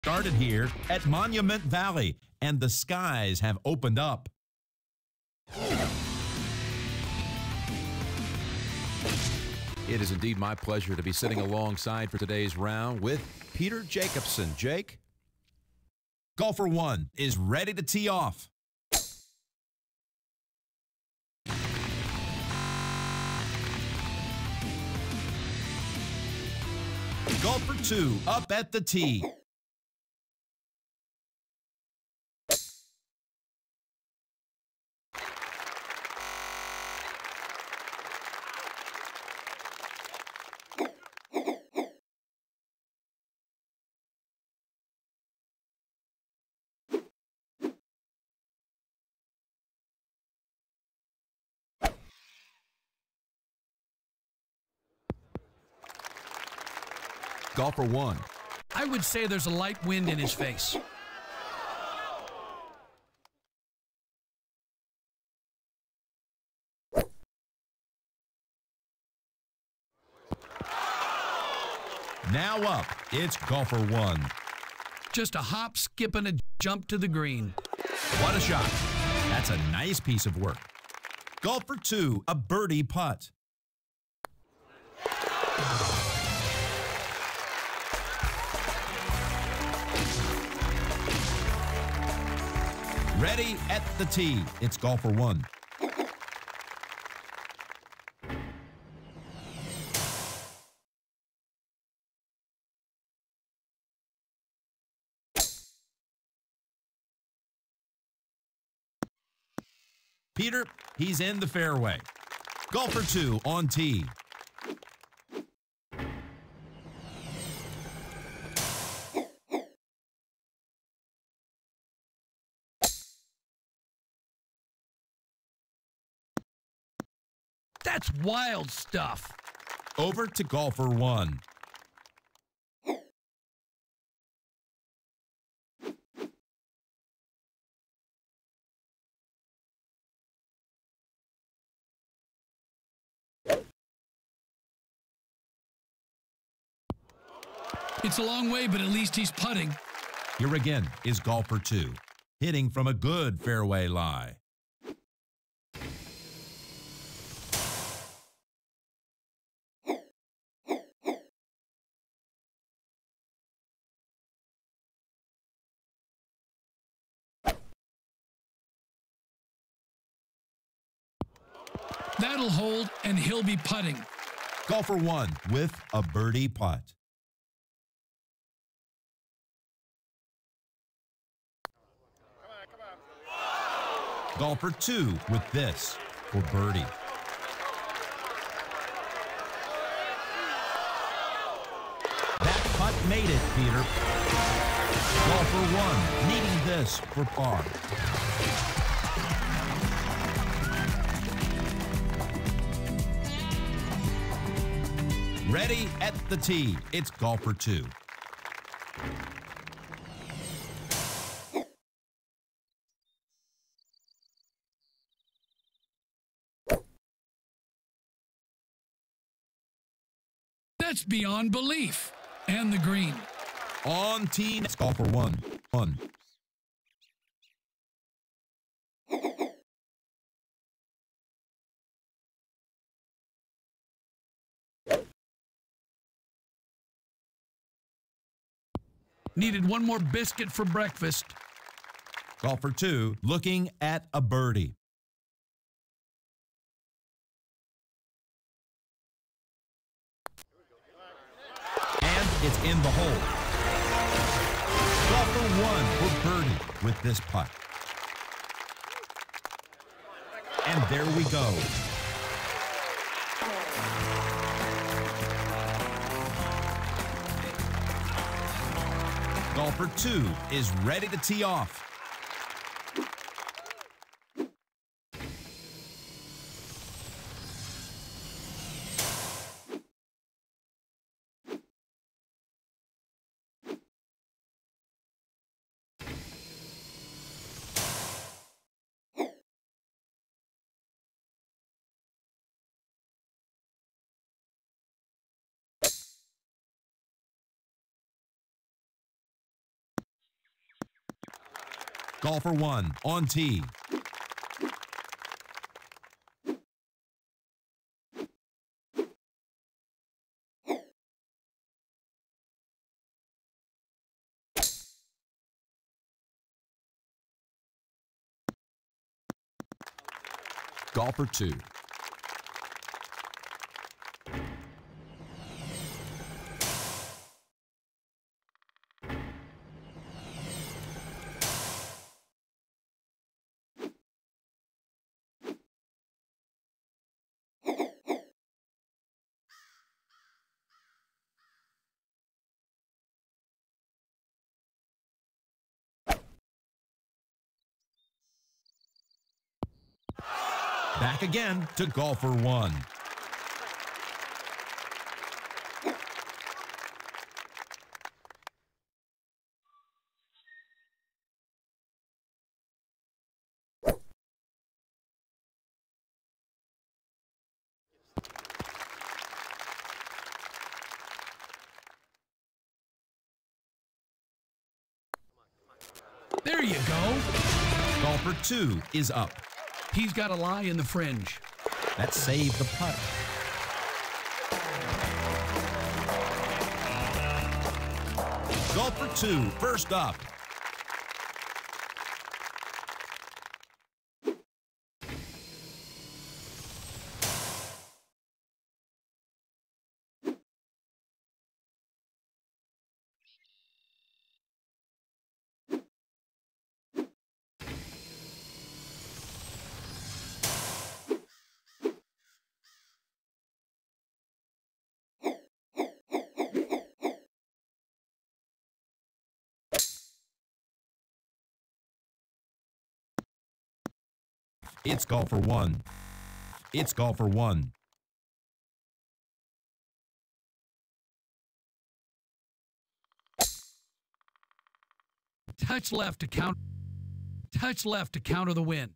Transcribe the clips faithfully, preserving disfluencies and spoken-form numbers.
Started here at Monument Valley, and the skies have opened up. It is indeed my pleasure to be sitting alongside for today's round with Peter Jacobsen. Jake? Golfer one is ready to tee off. Golfer two up at the tee. Golfer one. I would say there's a light wind in his face. Now up, it's golfer one. Just a hop, skip, and a jump to the green. What a shot. That's a nice piece of work. Golfer two, a birdie putt. Ready at the tee, it's golfer one. Peter, he's in the fairway. Golfer two on tee. That's wild stuff. Over to golfer one. It's a long way, but at least he's putting. Here again is golfer two, hitting from a good fairway lie. That'll hold, and he'll be putting. Golfer one with a birdie putt. Golfer two with this for birdie. That putt made it, Peter. Golfer one needing this for par. Ready at the tee, it's golfer two. That's beyond belief. And the green. On tee, it's golfer one. One. Needed one more biscuit for breakfast. Golfer two looking at a birdie. And it's in the hole. Golfer one for birdie with this putt. And there we go. Golfer two is ready to tee off. Golfer one on tee. Golfer two. Back again to golfer one. There you go. Golfer two is up. He's got a lie in the fringe. That saved the putt. Golfer two, first up. It's golfer one. It's golfer one. Touch left to count. Touch left to counter the win.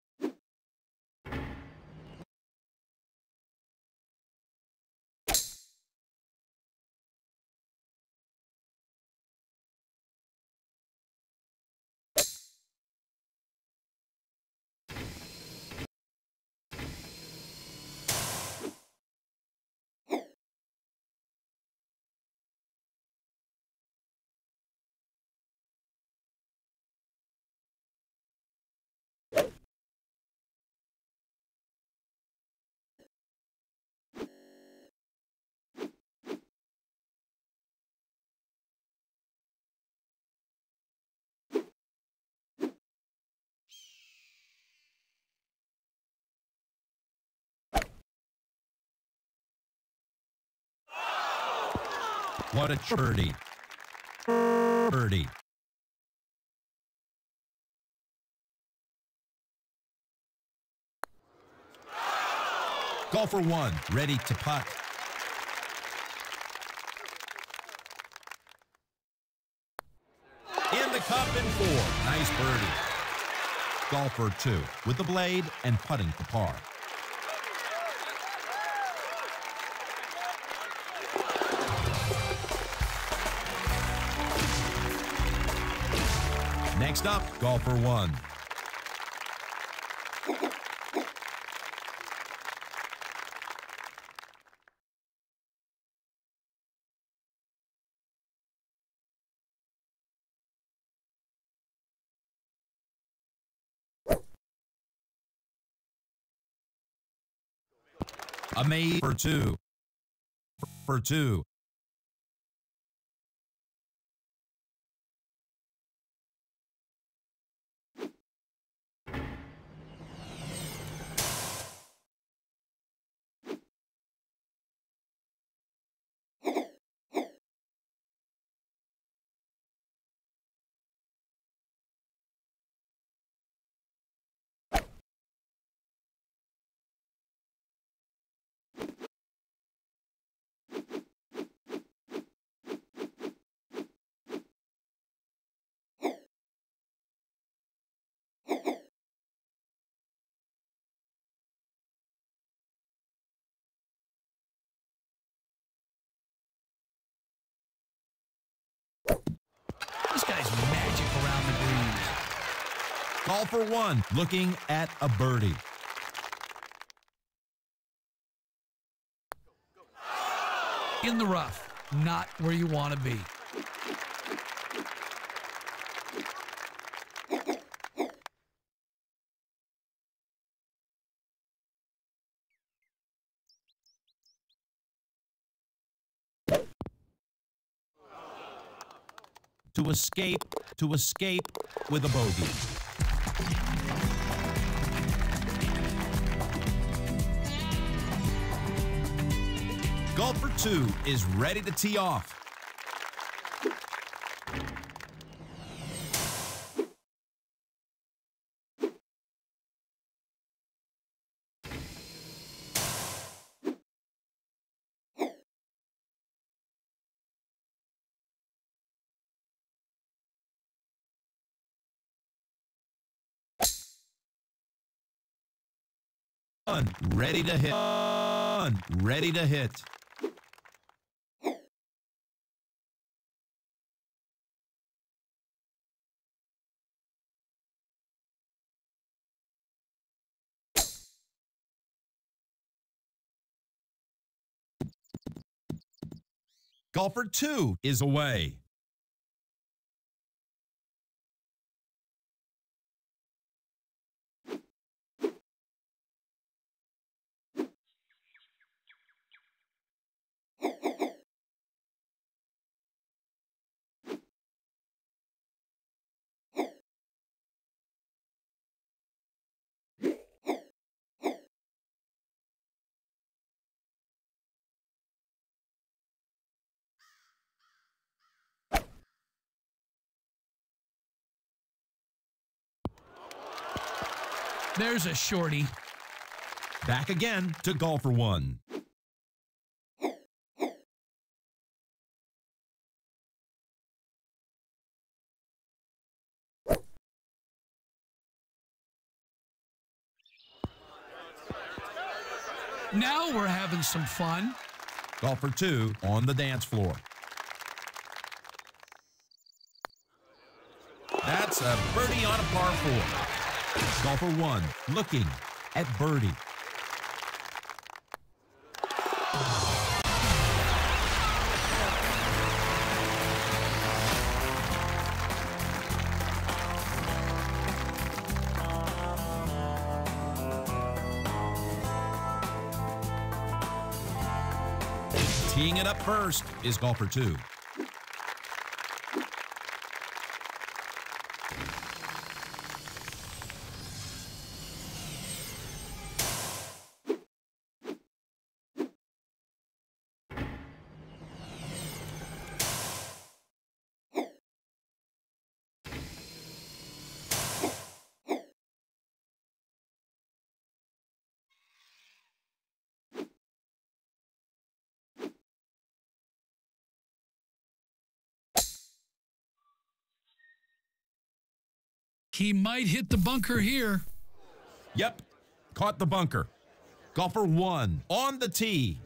What a birdie. Birdie. Golfer one, ready to putt. In the cup and four. Nice birdie. Golfer two with the blade and putting to par. Next up, golfer one. A made for two. For two. This guy's magic around the greens. Golfer one, looking at a birdie. In the rough, not where you want to be. To escape, to escape with a bogey. Golfer two is ready to tee off. One, ready to hit. One, ready to hit. Golfer two is away. There's a shorty. Back again to golfer one. Now we're having some fun. Golfer two on the dance floor. That's a birdie on a par four. Golfer one looking at birdie. Teeing it up first is golfer two. He might hit the bunker here. Yep, caught the bunker. Golfer one on the tee.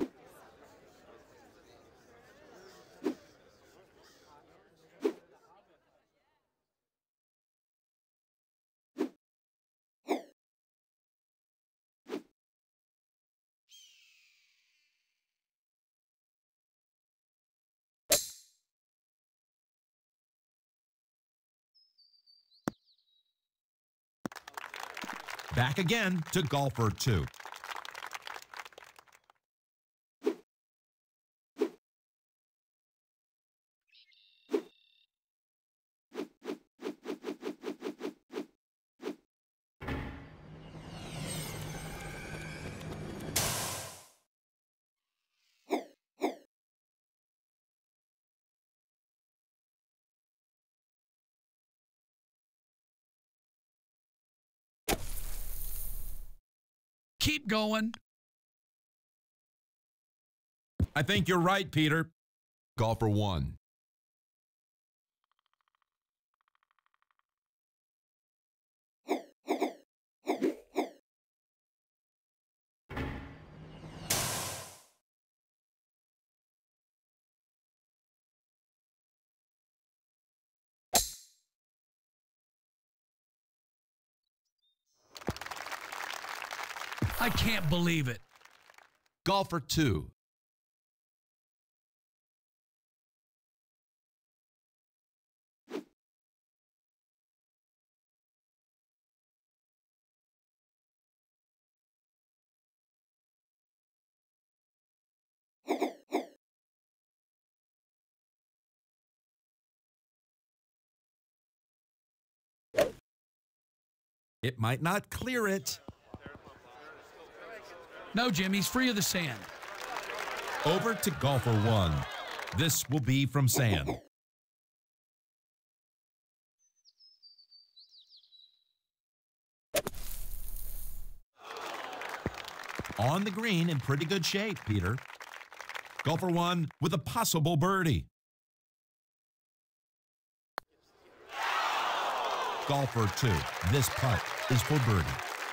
Back again to golfer two. Keep going. I think you're right, Peter. Golfer one. I can't believe it. Golfer two. It might not clear it. No, Jim, he's free of the sand. Over to golfer one. This will be from sand. On the green in pretty good shape, Peter. Golfer one with a possible birdie. Golfer two. This putt is for birdie.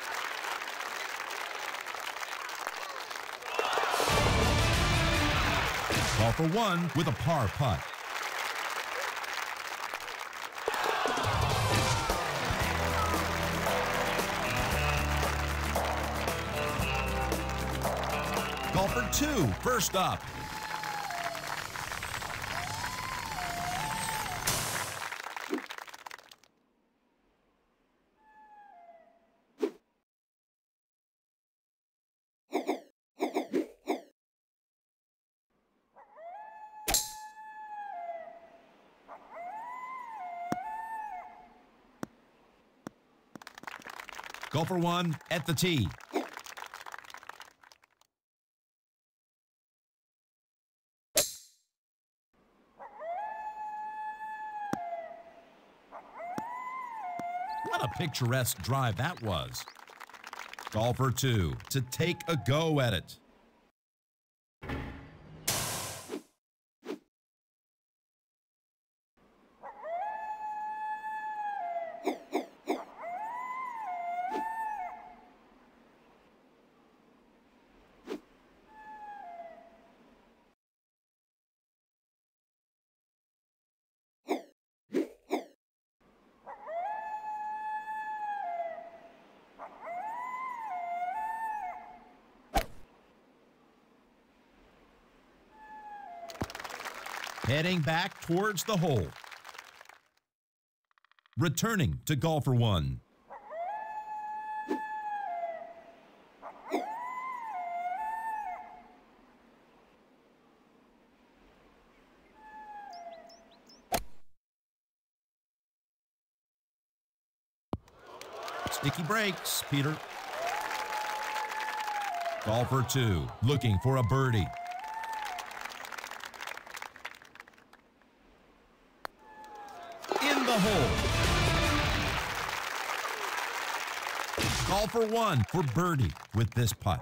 Golfer one with a par putt. Golfer two, first up. Golfer one at the tee. What a picturesque drive that was. Golfer two to take a go at it. Heading back towards the hole. Returning to golfer one. Sticky breaks, Peter. Golfer two, looking for a birdie. In the hole. Golfer one for birdie with this putt.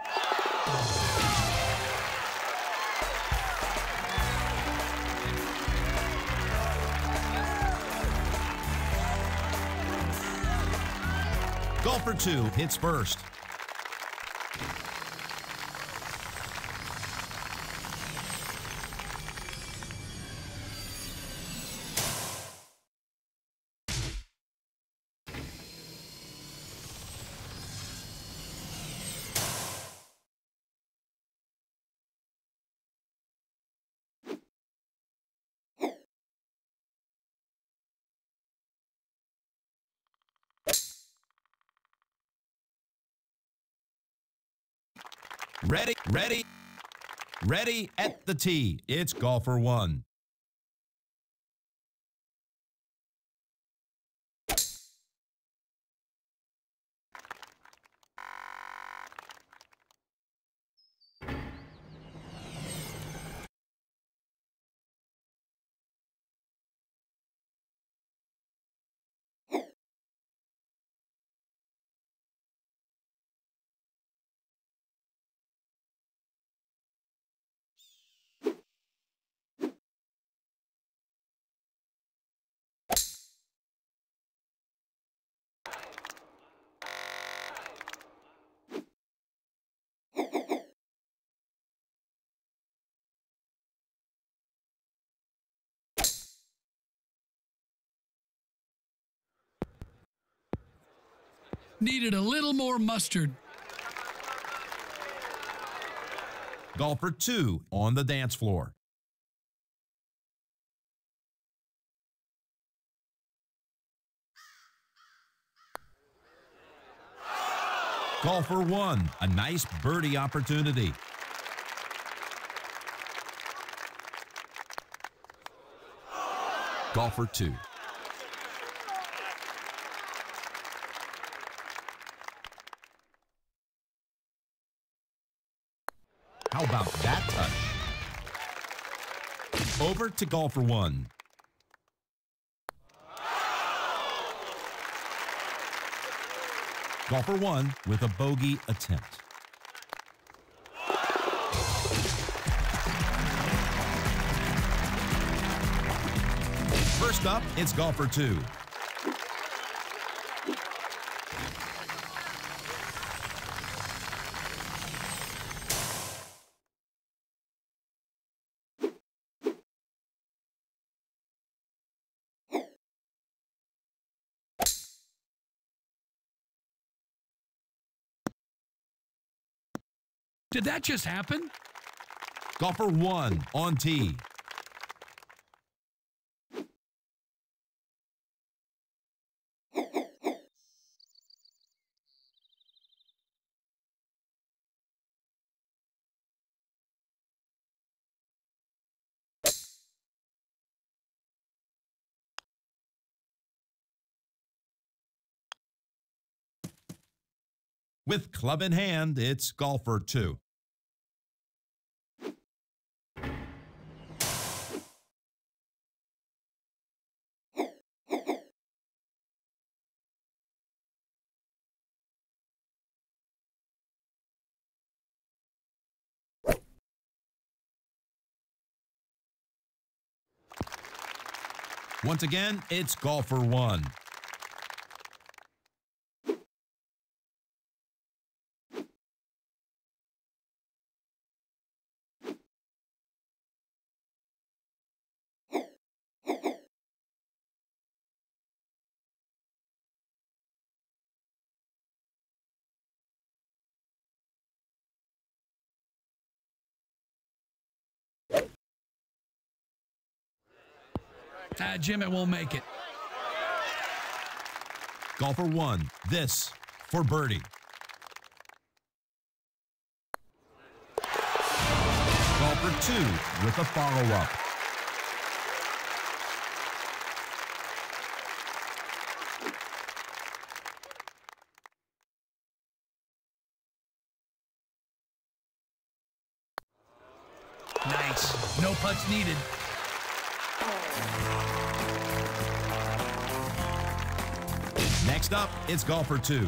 Golfer two hits first. Ready, ready, ready at the tee. It's golfer one. Needed a little more mustard. Golfer two on the dance floor. Golfer one, a nice birdie opportunity. Golfer two. How about that touch? Over to golfer one. Golfer one with a bogey attempt. First up, it's golfer two. Did that just happen? Golfer one on tee. With club in hand, it's golfer two. Once again, it's golfer one. Ah, Jim, it won't make it. Golfer one, this for birdie. Golfer two with a follow-up. Nice. No putts needed. Next up, it's golfer two.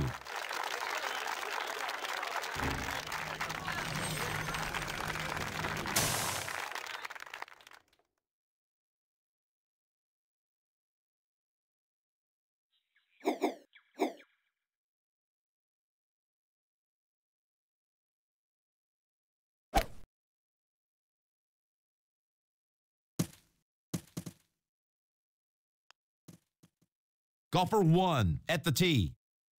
Golfer one at the tee.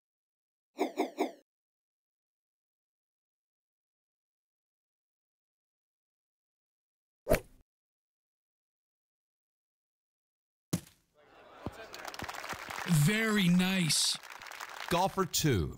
Very nice. Golfer two.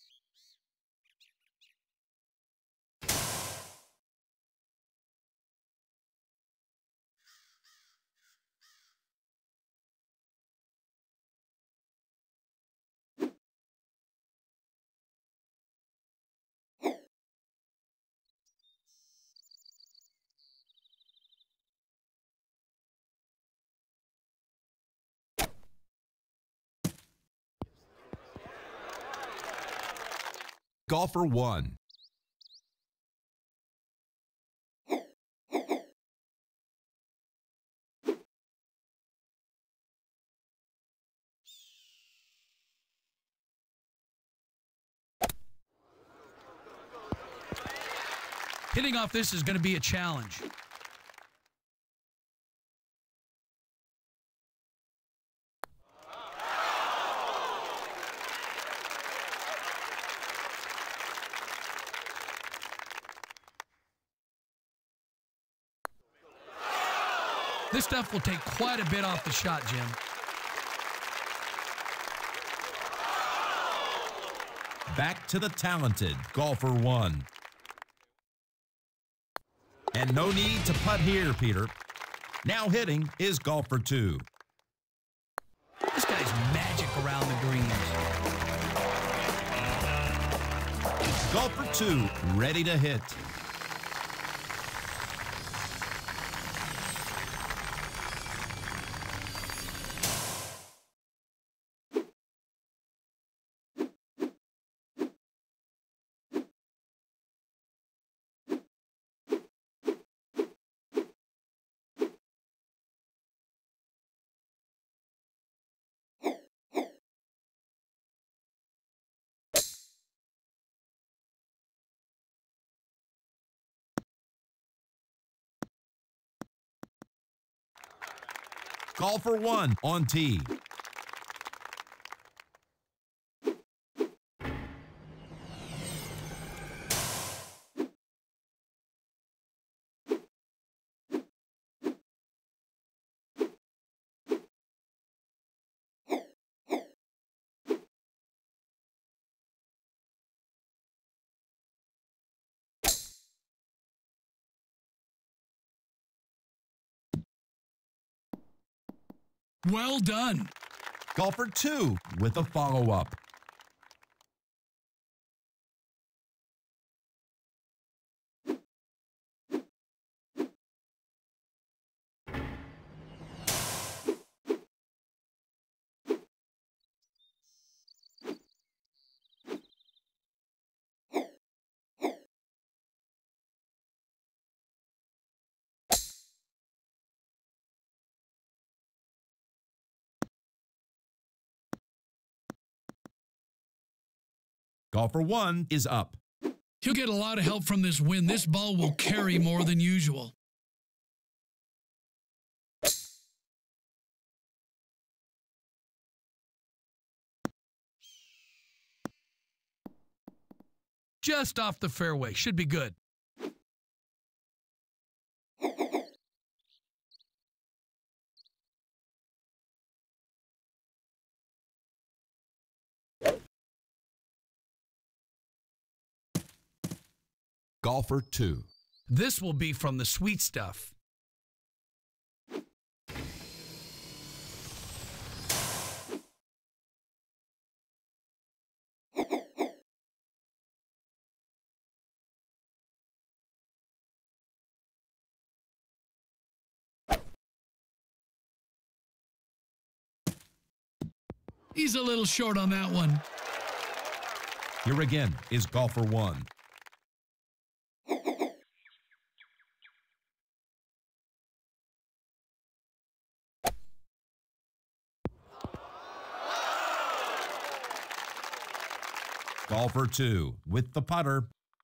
Golfer one. Hitting off this is going to be a challenge. This stuff will take quite a bit off the shot, Jim. Back to the talented golfer one. And no need to putt here, Peter. Now hitting is golfer two. This guy's magic around the greens. Golfer two ready to hit. Golfer one on tee. Well done. Golfer two with a follow-up. Golfer one is up. He'll get a lot of help from this wind. This ball will carry more than usual. Just off the fairway. Should be good. Golfer two. This will be from the sweet stuff. He's a little short on that one. Here again is golfer one. Golfer two with the putter.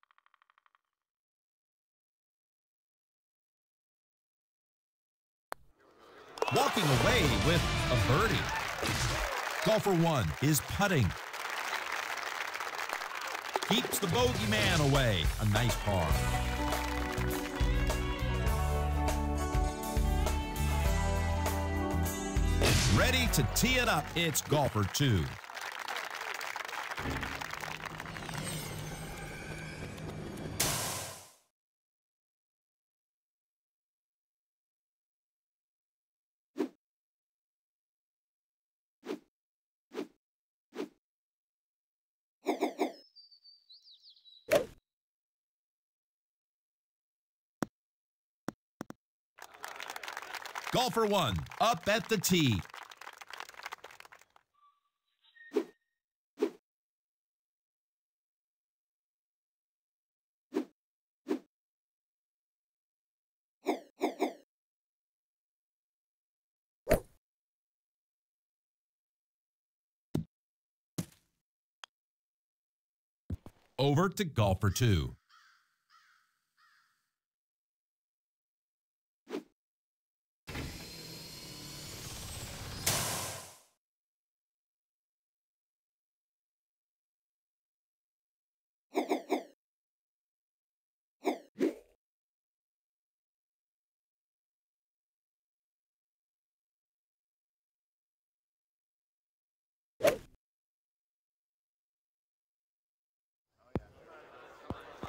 Walking away with a birdie. Golfer one is putting. Keeps the bogeyman away. A nice par. Ready to tee it up. It's golfer two. Golfer one up at the tee. Over to golfer two.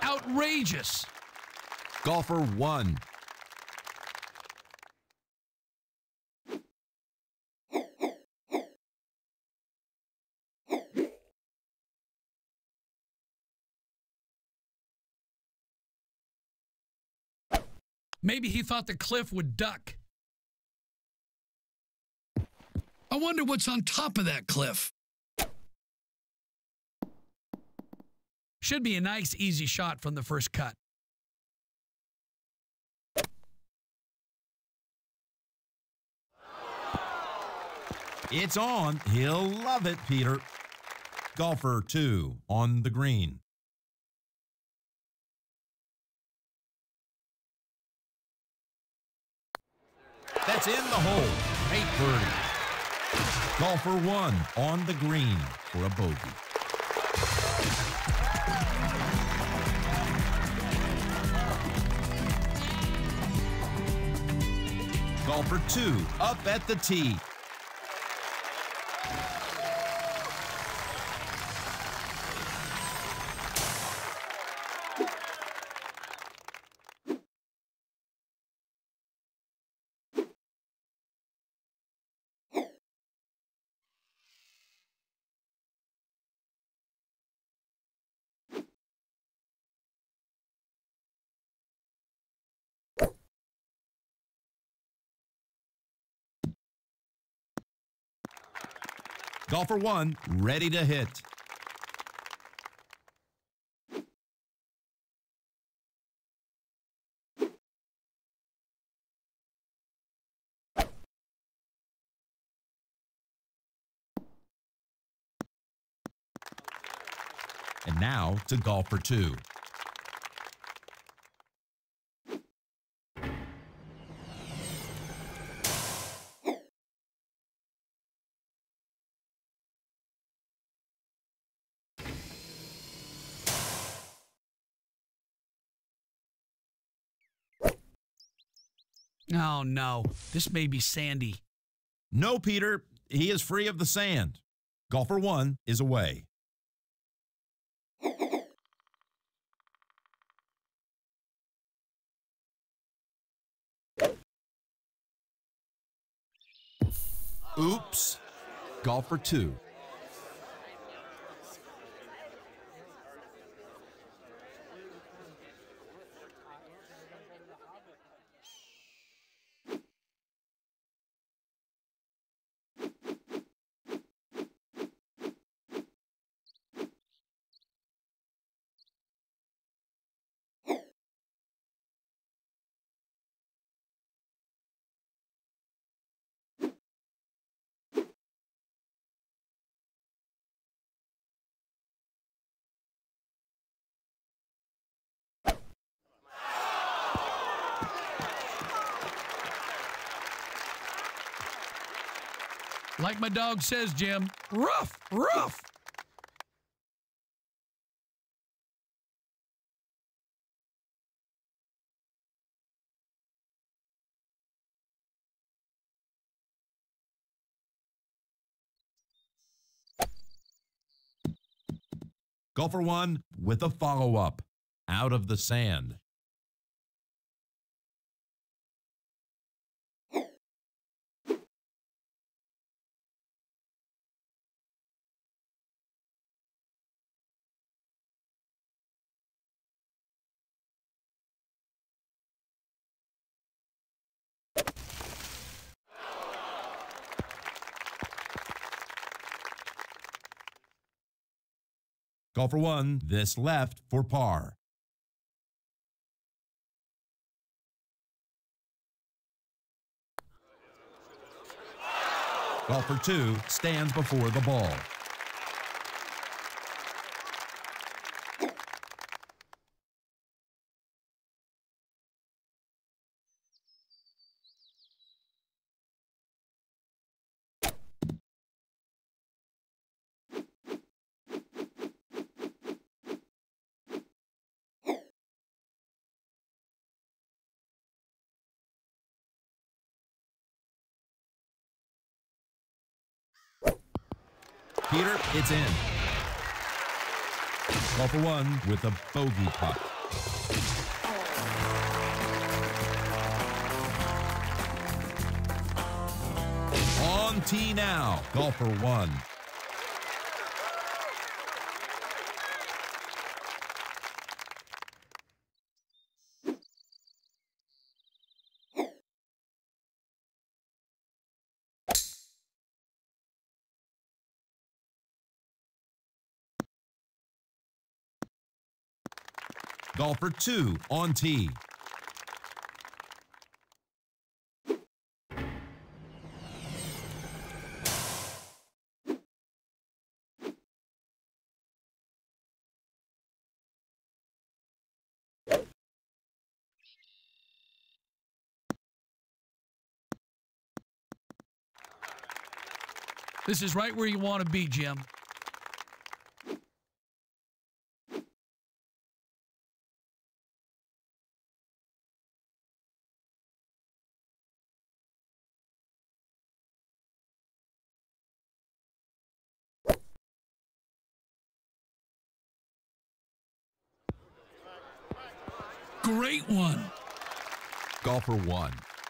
outrageous. Golfer one. Maybe he thought the cliff would duck. I wonder what's on top of that cliff. Should be a nice, easy shot from the first cut. It's on. He'll love it, Peter. Golfer two on the green. That's in the hole. Great birdie. Golfer one on the green for a bogey. Golfer two up at the tee. Golfer one ready to hit. And now to golfer two. Oh, no. This may be sandy. No, Peter. He is free of the sand. Golfer one is away. Oops. Golfer two. Like my dog says, Jim, rough, rough. Golfer one with a follow-up. Out of the sand. Golfer one, this left for par. Golfer two stands before the ball. Peter, it's in. Golfer one with a bogey putt. On tee now, golfer one. Golfer two on tee. This is right where you want to be, Jim. Great one. Golfer one.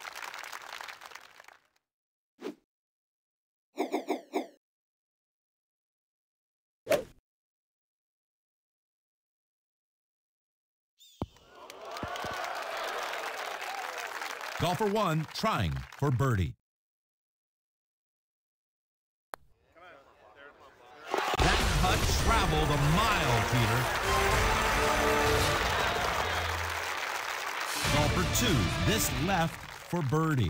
Golfer one trying for birdie. That putt traveled a mile, Peter. Golfer two, this left for birdie.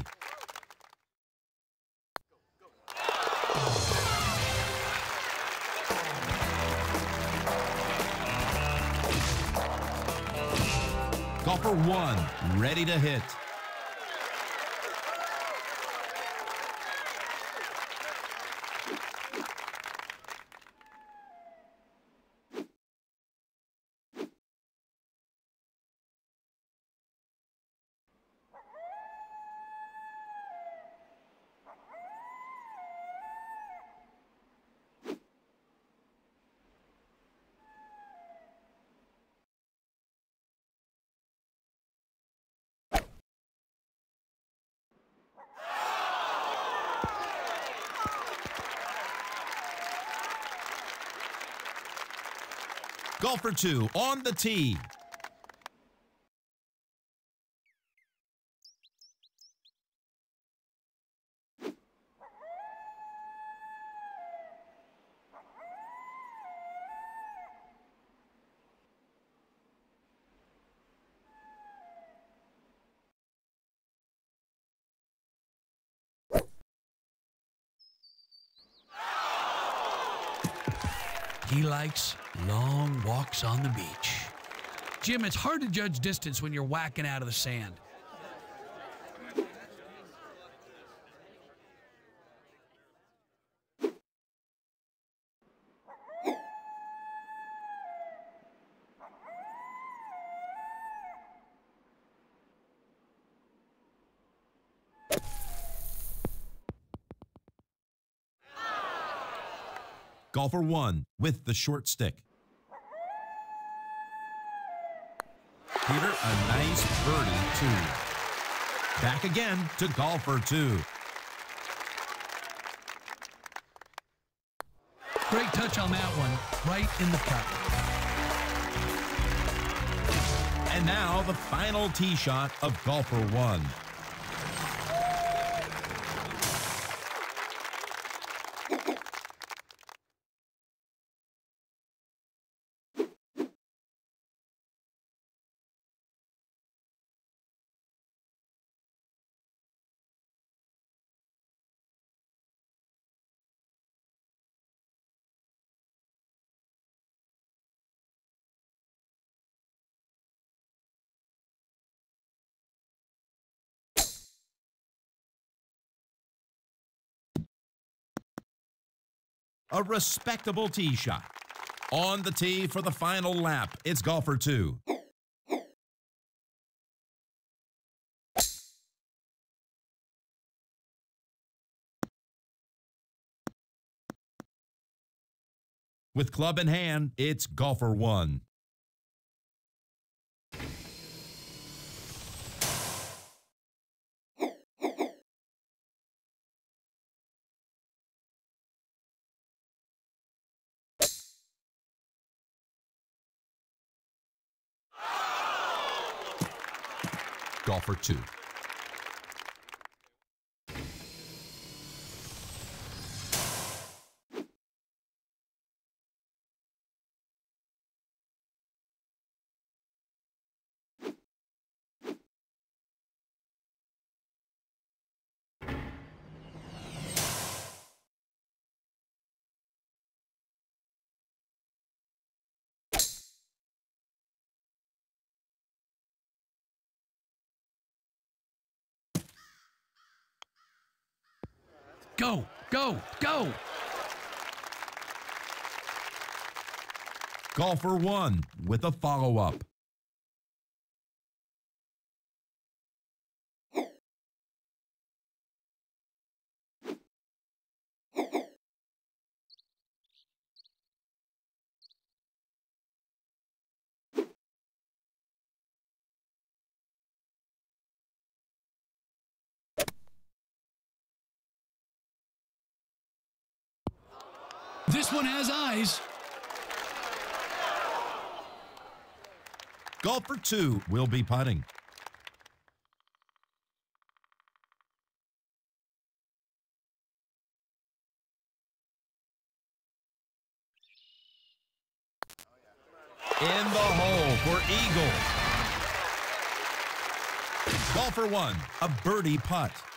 Golfer one, ready to hit. Golfer two on the tee. He likes long walks on the beach. Jim, it's hard to judge distance when you're whacking out of the sand. Golfer one with the short stick. Peter, a nice birdie, two. Back again to golfer two. Great touch on that one, right in the cup. And now the final tee shot of golfer one. A respectable tee shot. On the tee for the final lap, it's golfer two. With club in hand, it's golfer one. Golfer two. Go, go, go. Golfer one with a follow-up. This one has eyes. Golfer two will be putting. In the hole for eagle. Golfer one, a birdie putt.